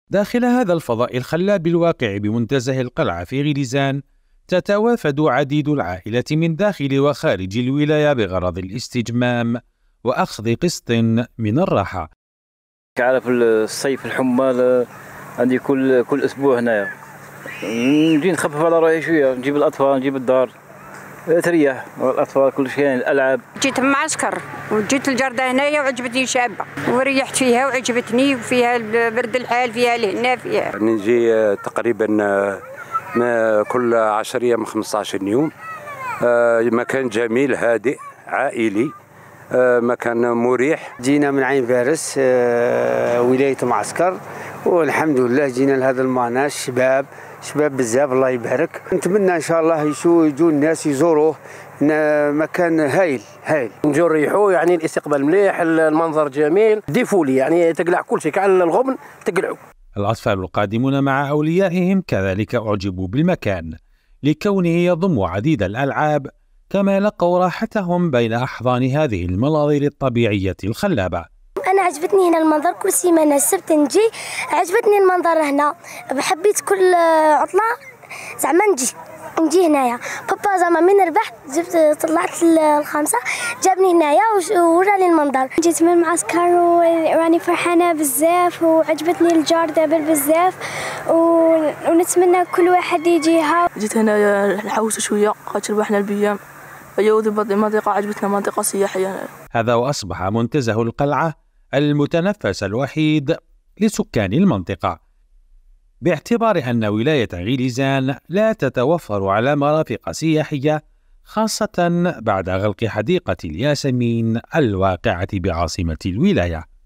داخل هذا الفضاء الخلاب الواقع بمنتزه القلعة في غليزان، تتوافد عديد العائلات من داخل وخارج الولاية بغرض الاستجمام وأخذ قسط من الراحة. عارف الصيف الحمال عندي كل أسبوع هنايا، نجي نخفف على روحي شوية، نجيب الأطفال نجيب الدار تريح والأطفال كل شيء، الألعاب. جيت من معسكر وجيت الجردة هنايا وعجبتني شابة وريحت فيها وعجبتني، وفيها برد الحال، فيها الهنا، فيها نجي تقريبا كل 10 أيام 15 يوم. مكان جميل هادئ عائلي، مكان مريح. جينا من عين فارس ولاية معسكر، والحمد لله جينا لهذا المعنى. شباب بزاف الله يبارك. نتمنى ان شاء الله يجوا الناس يزوروه، مكان هايل. نجوا نريحوا، يعني الاستقبال مليح، المنظر جميل، ديفولي يعني تقلع كل شيء كعلى الغبن تقلعوا. الأطفال القادمون مع أوليائهم كذلك أعجبوا بالمكان لكونه يضم عديد الألعاب، كما لقوا راحتهم بين أحضان هذه المناظر الطبيعية الخلابة. أنا عجبتني هنا المنظر، كل سيمانة السبت نجي، عجبتني المنظر هنا، حبيت كل عطلة زعما نجي هنايا. بابا زعما من ربحت طلعت الخامسة جابني هنايا ووراني المنظر. جيت من المعسكر وراني فرحانة بزاف، وعجبتني الجردة بزاف، ونتمنى كل واحد يجيها. جيت هنايا نحوس شوية خاطر ربحنا البيام، فيوضي منطقة عجبتنا، منطقة سياحية. هذا وأصبح منتزه القلعة المتنفس الوحيد لسكان المنطقة، باعتبار أن ولاية غليزان لا تتوفر على مرافق سياحية، خاصة بعد غلق حديقة الياسمين الواقعة بعاصمة الولاية.